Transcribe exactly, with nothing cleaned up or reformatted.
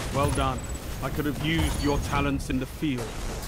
Well done. I could have used your talents in the field.